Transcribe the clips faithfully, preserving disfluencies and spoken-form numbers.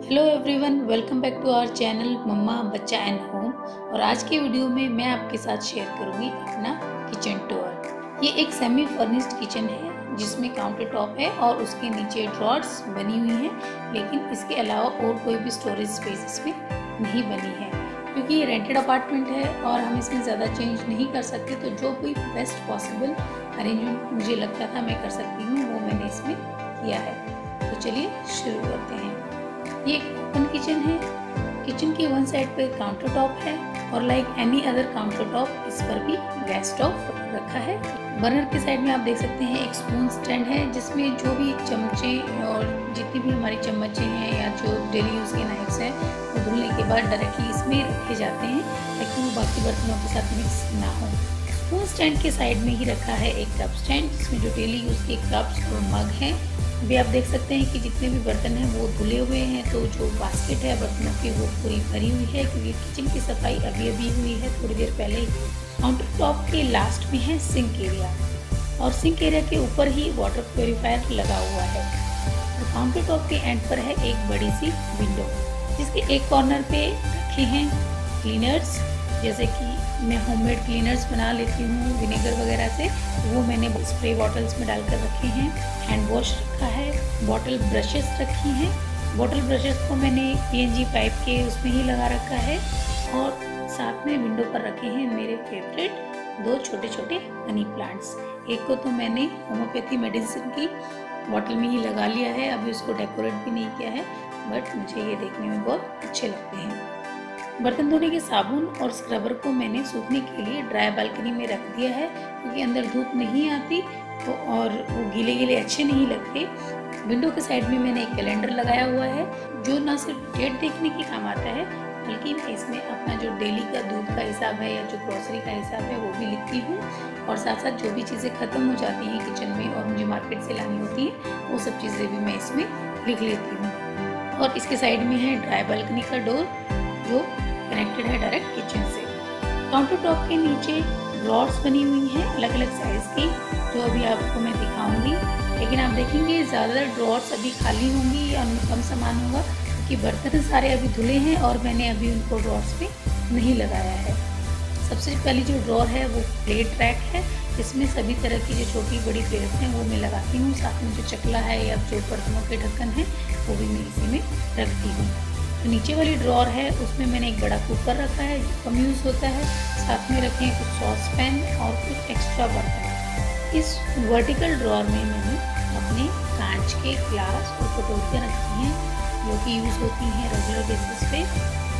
Hello everyone, welcome back to our channel mumma बच्चा and home. और आज के वीडियो में मैं आपके साथ शेयर करूंगी अपना किचन टूर। ये एक सेमी फर्निश्ड किचन है जिसमें काउंटर टॉप है और उसके नीचे ड्रॉर्स बनी हुई हैं, लेकिन इसके अलावा और कोई भी स्टोरेज स्पेस इसमें नहीं बनी है क्योंकि ये रेंटेड अपार्टमेंट है और हम इसमें ज़्यादा चेंज नहीं कर सकते। तो जो कोई बेस्ट पॉसिबल अरेंजमेंट मुझे लगता था मैं कर सकती हूँ वो मैंने इसमें किया है। तो चलिए शुरू करते हैं। ये एक ओपन किचन है। किचन के वन साइड पे काउंटर टॉप है और like any other counter top इस पर भी गैस स्टोव रखा है। बर्नर के साइड में आप देख सकते हैं एक स्पून स्टैंड है जिसमें जो भी चमचे और जितनी भी हमारी चम्मचें हैं या जो डेली यूज़ के नाइफ्स हैं वो धुलने के बाद डायरेक्टली इसमें रखे जाते हैं ताकि वो बाकी बर्तनों के साथ मिक्स ना हो। स्पून स्टैंड के साइड में ही रखा है एक कप स्टैंड जिसमें जो डेली यूज़ के कप्स और मग हैं। अभी आप देख सकते हैं कि जितने भी बर्तन हैं वो धुले हुए हैं, तो जो बास्केट है बर्तनों की वो पूरी भरी हुई है क्योंकि किचन की सफाई अभी अभी हुई है थोड़ी देर पहले ही। काउंटर टॉप के लास्ट में है सिंक एरिया और सिंक एरिया के ऊपर ही वाटर प्योरीफायर लगा हुआ है। और काउंटर टॉप के एंड पर है एक बड़ी सी विंडो जिसके एक कॉर्नर पे रखे हैं क्लीनर्स, जैसे कि मैं होममेड क्लीनर्स बना लेती हूँ विनेगर वगैरह से, वो मैंने स्प्रे बॉटल्स में डालकर रखे हैं। हैंड वॉश रखा है, बॉटल ब्रशेस रखी हैं। बॉटल ब्रशेस को मैंने पीएनजी पाइप के उसमें ही लगा रखा है। और साथ में विंडो पर रखे हैं मेरे फेवरेट दो छोटे छोटे मनी प्लांट्स। एक को तो मैंने होम्योपैथी मेडिसिन की बॉटल में ही लगा लिया है, अभी उसको डेकोरेट भी नहीं किया है, बट मुझे ये देखने में बहुत अच्छे लगते हैं। बर्तन धोने के साबुन और स्क्रबर को मैंने सूखने के लिए ड्राई बालकनी में रख दिया है क्योंकि अंदर धूप नहीं आती तो और वो गीले गीले अच्छे नहीं लगते। विंडो के साइड में मैंने एक कैलेंडर लगाया हुआ है जो ना सिर्फ डेट देखने के काम आता है बल्कि मैं इसमें अपना जो डेली का दूध का हिसाब है या जो ग्रोसरी का हिसाब है वो भी लिखती हूँ। और साथ साथ जो भी चीज़ें ख़त्म हो जाती हैं किचन में और मुझे मार्केट से लानी होती हैं वो सब चीज़ें भी मैं इसमें लिख लेती हूँ। और इसके साइड में है ड्राई बालकनी का डोर जो कनेक्टेड है डायरेक्ट किचन से। काउंटर टॉप के नीचे ड्रॉर्स बनी हुई हैं अलग अलग साइज की जो अभी आपको मैं दिखाऊंगी, लेकिन आप देखेंगे ज़्यादातर ड्रॉर्स अभी खाली होंगी या उनमें कम सामान होगा क्योंकि बर्तन सारे अभी धुले हैं और मैंने अभी उनको ड्रॉर्स में नहीं लगाया है। सबसे पहली जो ड्रॉर है वो प्लेट रैक है जिसमें सभी तरह की जो छोटी बड़ी प्लेट्स हैं वो मैं लगाती हूँ। साथ में जो चकला है या जो बर्तनों के ढक्कन है वो भी मैं इसी में रखती हूँ। तो नीचे वाली ड्रॉर है उसमें मैंने एक बड़ा कुकर रखा है जो कम यूज़ होता है, साथ में रखे हैं कुछ सॉस पैन और कुछ एक्स्ट्रा बर्तन। इस वर्टिकल ड्रॉर में मैंने अपने कांच के ग्लास और कटोरियाँ रखी हैं जो कि यूज़ होती हैं रेगुलर बेसिस पे।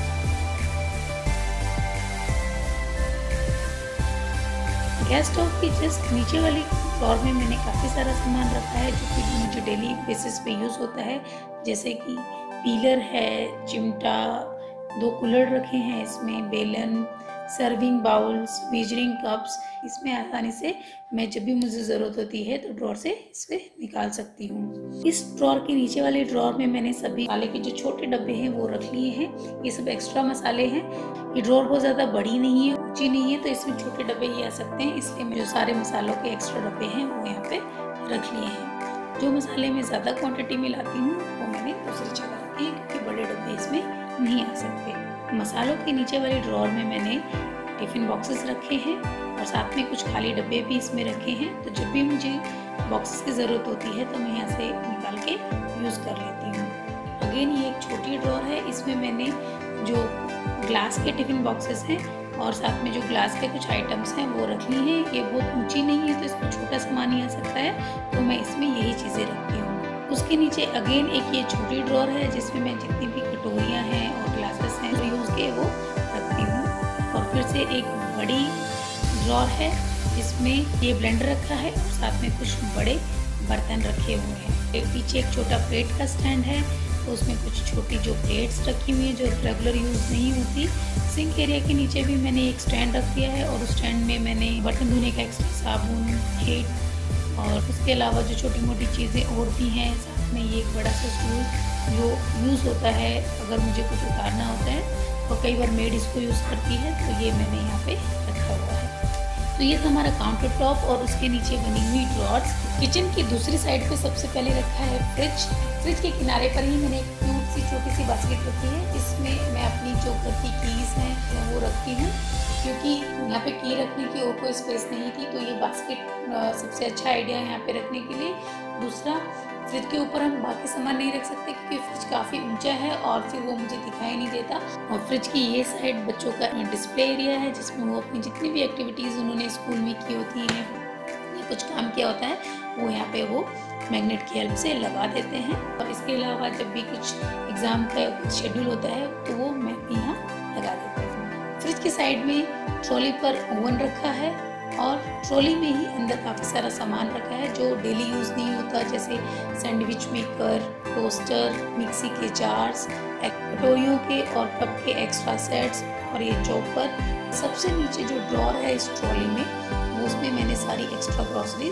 गैस स्टोव की जस्ट नीचे वाली ड्रॉर में मैंने काफ़ी सारा सामान रखा है जो कि मुझे डेली बेसिस पे यूज़ होता है, जैसे कि पीलर है, चिमटा, दो कूलर रखे हैं इसमें, बेलन, सर्विंग बाउल्स, मेजरिंग कप्स। इसमें आसानी से मैं जब भी मुझे ज़रूरत होती है तो ड्रॉर से इसे निकाल सकती हूँ। इस ड्रॉर के नीचे वाले ड्रॉर में मैंने सभी मसाले के जो छोटे डब्बे हैं वो रख लिए हैं। ये सब एक्स्ट्रा मसाले हैं। ये ड्रॉर बहुत ज़्यादा बड़ी नहीं है, ऊंची नहीं है, तो इसमें छोटे डब्बे ही आ सकते हैं, इसलिए मैं जो सारे मसालों के एक्स्ट्रा डब्बे हैं वो यहाँ पे रख लिए हैं। जो मसाले मैं ज़्यादा क्वांटिटी में लाती हूँ वो मैंने दूसरी जगह रखे हैं क्योंकि बड़े डब्बे इसमें नहीं आ सकते। मसालों के नीचे वाले ड्रॉर में मैंने टिफ़िन बॉक्सेस रखे हैं और साथ में कुछ खाली डब्बे भी इसमें रखे हैं, तो जब भी मुझे बॉक्सेस की ज़रूरत होती है तो मैं यहाँ से निकाल के यूज़ कर लेती हूँ। अगेन ये एक छोटी ड्रॉर है, इसमें मैंने जो ग्लास के टिफ़िन बॉक्सेस हैं और साथ में जो ग्लास के कुछ आइटम्स हैं वो रख ली हैं। ये बहुत ऊंची नहीं है तो इसमें छोटा सामान ही आ सकता है, तो मैं इसमें यही चीज़ें रखती हूँ। उसके नीचे अगेन एक ये छोटी ड्रॉर है जिसमें मैं जितनी भी कटोरियाँ हैं और ग्लासेस हैं जो यूज़ के वो रखती हूँ। और फिर से एक बड़ी ड्रॉर है जिसमें ये ब्लेंडर रखा है और साथ में कुछ बड़े बर्तन रखे हुए हैं। एक पीछे एक छोटा प्लेट का स्टैंड है तो उसमें कुछ छोटी जो प्लेट्स रखी हुई हैं जो रेगुलर यूज़ नहीं होती। सिंक एरिया के नीचे भी मैंने एक स्टैंड रख दिया है और उस स्टैंड में मैंने बर्तन धोने का एक्स्ट्रा साबुन, हीट और उसके अलावा जो छोटी मोटी चीज़ें और भी हैं। साथ में ये एक बड़ा सा स्टूल जो यूज़ होता है अगर मुझे कुछ उतारना होता है और कई बार मेड इसको यूज़ करती है, तो ये मैंने यहाँ पे रखा हुआ है। तो ये था हमारा काउंटर टॉप और उसके नीचे बनी हुई ड्रॉर्स। किचन की दूसरी साइड पे सबसे पहले रखा है फ्रिज। फ्रिज के किनारे पर ही मैंने एक क्यूट सी छोटी सी बास्केट रखी है। इसमें मैं अपनी जो घर की कीज़ हैं वो रखती हूँ, क्योंकि यहाँ पे की रखने की और कोई स्पेस नहीं थी, तो ये बास्केट सबसे अच्छा आइडिया है यहाँ पे रखने के लिए। दूसरा, फ्रिज के ऊपर हम बाकी सामान नहीं रख सकते क्योंकि फ्रिज काफ़ी ऊंचा है और फिर वो मुझे दिखाई नहीं देता। और फ्रिज की ये साइड बच्चों का डिस्प्ले एरिया है, जिसमें वो अपनी जितनी भी एक्टिविटीज़ उन्होंने स्कूल में की होती हैं या कुछ काम किया होता है वो यहाँ पे वो मैग्नेट की हेल्प से लगा देते हैं। और इसके अलावा जब भी कुछ एग्ज़ाम का कुछ शेड्यूल होता है तो वो मैं भी यहाँ लगा देती हूँ। फ्रिज की साइड में ट्रॉली पर ओवन रखा है और ट्रॉली में ही अंदर काफ़ी सारा सामान रखा है जो डेली यूज़ नहीं होता, जैसे सैंडविच मेकर, टोस्टर, मिक्सी के जार्स, कटोरियों के और कप के एक्स्ट्रा सेट्स और ये चॉपर। सबसे नीचे जो ड्रॉर है इस ट्रॉली में, वो उसमें मैंने सारी एक्स्ट्रा ग्रॉसरीज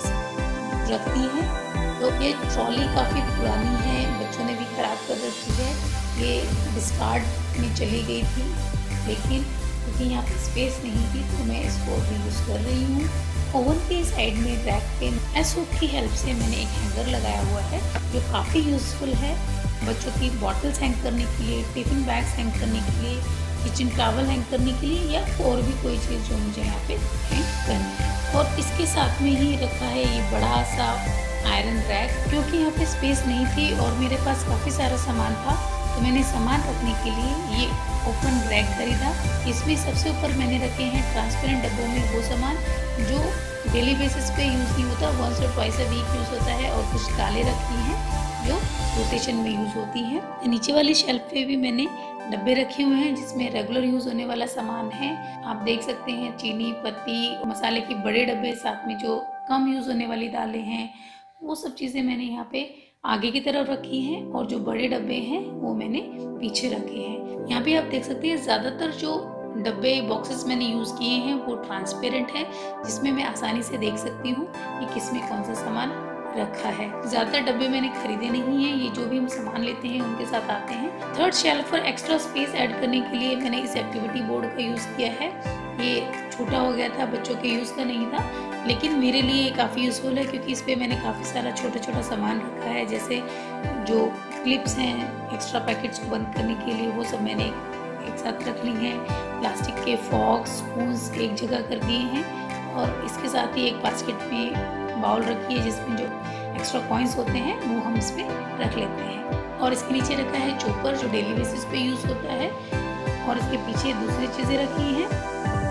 रख दी हैं। तो ये ट्रॉली काफ़ी पुरानी है, बच्चों ने भी ख़राब कर रखी है, ये डिस्कार्ड में चली गई थी, लेकिन क्योंकि यहाँ पे स्पेस नहीं थी तो मैं इसको अभी यूज़ कर रही हूँ। ओवन के साइड में रैक पे एसओप की हेल्प से मैंने एक हैंगर लगाया हुआ है जो काफ़ी यूज़फुल है बच्चों की बॉटल्स हैंग करने के लिए, टिफिन बैग्स हैंग करने के लिए, किचन टॉवल हैंग करने के लिए या और भी कोई चीज़ जो मुझे यहाँ पे हैंग करनी है। और इसके साथ में ही रखा है ये बड़ा सा आयरन रैक, क्योंकि यहाँ पे स्पेस नहीं थी और मेरे पास काफ़ी सारा सामान था, तो मैंने सामान रखने के लिए ये ओपन रैक खरीदा। इसमें सबसे ऊपर मैंने रखे हैं ट्रांसपेरेंट डब्बों में वो सामान जो डेली बेसिस पे यूज़ नहीं होता, वंस और ट्वाइस अ वीक यूज़ होता है, और कुछ दालें रखी हैं जो रोटेशन में यूज़ होती हैं। नीचे वाली शेल्फ पे भी मैंने डब्बे रखे हुए हैं जिसमें रेगुलर यूज़ होने वाला सामान है। आप देख सकते हैं चीनी, पत्ती, मसाले के बड़े डब्बे, साथ में जो कम यूज़ होने वाली दालें हैं, वो सब चीज़ें मैंने यहाँ पे आगे की तरफ रखी हैं और जो बड़े डब्बे हैं वो मैंने पीछे रखे हैं। यहाँ पे आप देख सकते हैं ज़्यादातर जो डब्बे बॉक्सेस मैंने यूज़ किए हैं वो ट्रांसपेरेंट है, जिसमें मैं आसानी से देख सकती हूँ कि किसमें कौन सा सामान रखा है। ज़्यादातर डब्बे मैंने खरीदे नहीं हैं, ये जो भी हम सामान लेते हैं उनके साथ आते हैं। थर्ड शेल्फ पर एक्स्ट्रा स्पेस ऐड करने के लिए मैंने इस एक्टिविटी बोर्ड का यूज़ किया है। ये छोटा हो गया था, बच्चों के यूज़ का नहीं था, लेकिन मेरे लिए ये काफ़ी यूज़फुल है क्योंकि इस पर मैंने काफ़ी सारा छोटा छोटा सामान रखा है, जैसे जो क्लिप्स हैं एक्स्ट्रा पैकेट्स को बंद करने के लिए, वो सब मैंने एक साथ रख ली हैं। प्लास्टिक के फॉक्स, स्पून्स एक जगह कर दिए हैं और इसके साथ ही एक बास्केट में बाउल रखी है जिसमें जो एक्स्ट्रा कॉइन्स होते हैं वो हम इसमें रख लेते हैं। और इसके नीचे रखा है चॉपर जो डेली बेसिस पे यूज़ होता है, और इसके पीछे दूसरी चीज़ें रखी हैं।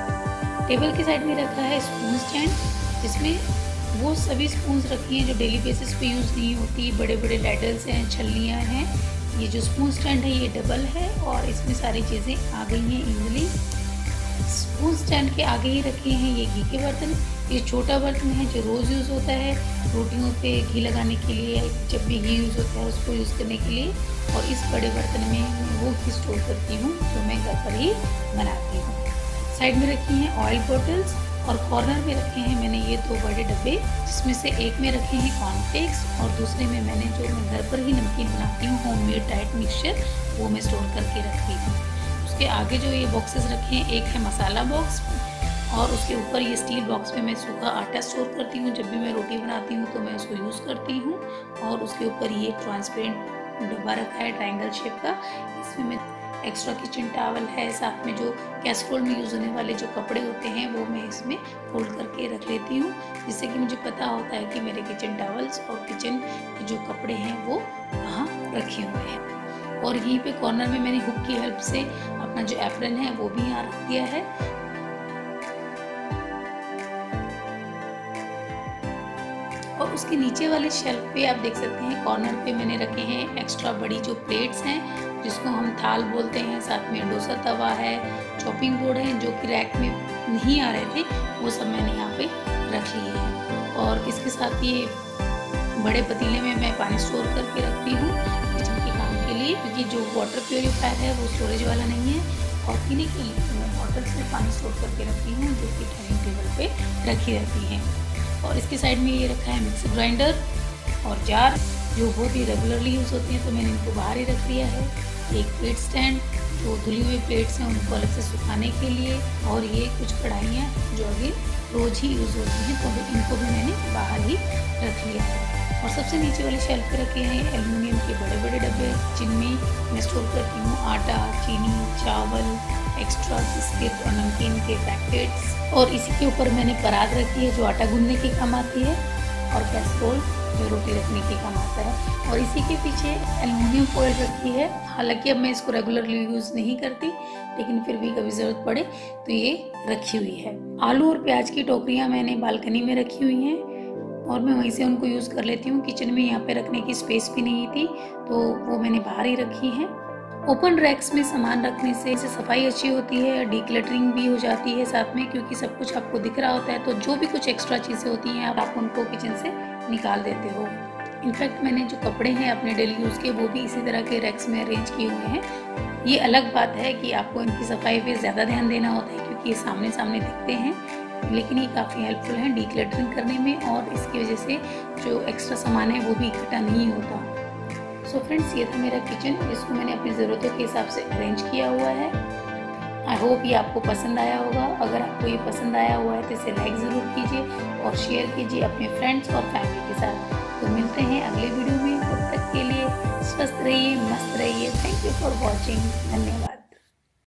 टेबल के साइड में रखा है स्पून स्टैंड, जिसमें वो सभी स्पून्स रखी हैं जो डेली बेसिस पे यूज़ नहीं होती। बड़े बड़े लैडल्स हैं, छल्लियाँ हैं। ये जो स्पून स्टैंड है ये डबल है और इसमें सारी चीज़ें आ गई हैं इजीली। स्पून स्टैंड के आगे ही रखे हैं ये घी के बर्तन। ये छोटा बर्तन है जो रोज़ यूज़ होता है रोटियों पे घी लगाने के लिए, जब भी घी यूज़ होता है उसको यूज़ करने के लिए। और इस बड़े बर्तन में मैं वो घी स्टोर करती हूँ जो मैं घर पर ही बनाती हूँ। साइड में रखी हैं ऑयल बॉटल्स और कॉर्नर में रखे हैं मैंने ये दो बड़े डब्बे, जिसमें से एक में रखे हैं कॉर्नफ्लेक्स और दूसरे में मैंने जो मैं घर पर ही नमकीन बनाती हूँ होममेड डाइट मिक्सचर, वो मैं स्टोर करके रखती हूँ। उसके आगे जो ये बॉक्सेस रखे हैं, एक है मसाला बॉक्स और उसके ऊपर ये स्टील बॉक्स में मैं सूखा आटा स्टोर करती हूँ। जब भी मैं रोटी बनाती हूँ तो मैं उसको यूज़ करती हूँ। और उसके ऊपर ये ट्रांसपेरेंट डब्बा रखा है ट्रायंगल शेप का, इसमें मैं एक्स्ट्रा किचन टॉवल है, साथ में जो कैसरोल में यूज़ होने वाले जो कपड़े होते हैं वो मैं इसमें फोल्ड करके रख लेती हूँ, जिससे कि मुझे पता होता है कि मेरे किचन टॉवल्स और किचन के जो कपड़े हैं वो कहाँ रखे हुए हैं। और यहीं पे कॉर्नर में मैंने हुक की हेल्प से अपना जो एप्रन है वो भी यहाँ रख दिया है। और उसके नीचे वाले शेल्फ पे आप देख सकते हैं कॉर्नर पे मैंने रखे हैं एक्स्ट्रा बड़ी जो प्लेट्स हैं जिसको हम थाल बोलते हैं, साथ में डोसा तवा है, चॉपिंग बोर्ड है जो कि रैक में नहीं आ रहे थे, वो सब मैंने यहाँ पे रख लिए हैं। और इसके साथ ये बड़े पतीले में मैं पानी स्टोर करके रखती हूँ किचन के काम के लिए, क्योंकि जो वाटर प्योरीफायर है वो स्टोरेज वाला नहीं है। और पीने के लिए मैं बॉटल से पानी स्टोर करके रखती हूँ जो कि डाइनिंग टेबल पे रखी रहती हैं। और इसके साइड में ये रखा है मिक्सर ग्राइंडर और जार जो बहुत ही रेगुलरली यूज़ होती हैं, तो मैंने इनको बाहर ही रख दिया है। एक प्लेट स्टैंड जो धुली हुई प्लेट्स हैं उनको अलग से सुखाने के लिए, और ये कुछ कढ़ाइयाँ जो अभी रोज़ ही यूज़ होती हैं, तो इनको भी मैंने बाहर ही रख लिया है। और सबसे नीचे वाले शेल्फ पे रखे हैं एल्युमिनियम के बड़े बड़े डब्बे, जिनमें मैं स्टोर करती हूँ आटा, चीनी, चावल, एक्स्ट्रा बिस्किट और नमकीन के पैकेट्स। और इसी के ऊपर मैंने परात रखी है जो आटा गूंदने के काम आती है, और कैसरोल जो रोटी रखने के काम आता है। और इसी के पीछे एल्युमिनियम फॉइल रखी है। हालांकि अब मैं इसको रेगुलरली यूज़ नहीं करती, लेकिन फिर भी कभी ज़रूरत पड़े तो ये रखी हुई है। आलू और प्याज की टोकरियाँ मैंने बालकनी में रखी हुई हैं और मैं वहीं से उनको यूज़ कर लेती हूँ। किचन में यहाँ पे रखने की स्पेस भी नहीं थी तो वो मैंने बाहर ही रखी हैं। ओपन रैक्स में सामान रखने से इसे सफाई अच्छी होती है, डीक्लटरिंग भी हो जाती है साथ में, क्योंकि सब कुछ आपको दिख रहा होता है। तो जो भी कुछ एक्स्ट्रा चीज़ें होती हैं आप उनको किचन से निकाल देते हो। इनफैक्ट मैंने जो कपड़े हैं अपने डेली यूज़ के वो भी इसी तरह के रैक्स में अरेंज किए हुए हैं। ये अलग बात है कि आपको इनकी सफाई पे ज़्यादा ध्यान देना होता है क्योंकि ये सामने सामने दिखते हैं, लेकिन ये काफ़ी हेल्पफुल हैं डीक्लटरिंग करने में, और इसकी वजह से जो एक्स्ट्रा सामान है वो भी इकट्ठा नहीं होता। सो फ्रेंड्स, ये था मेरा किचन जिसको मैंने अपनी ज़रूरतों के हिसाब से अरेंज किया हुआ है। आई होप ये आपको पसंद आया होगा। अगर आपको ये पसंद आया हुआ है तो इसे लाइक ज़रूर कीजिए और शेयर कीजिए अपने फ्रेंड्स और फैमिली के साथ। तो मिलते हैं अगले वीडियो में, तब तक के लिए स्वस्थ रहिए, मस्त रहिए। Thank you for watching. धन्यवाद।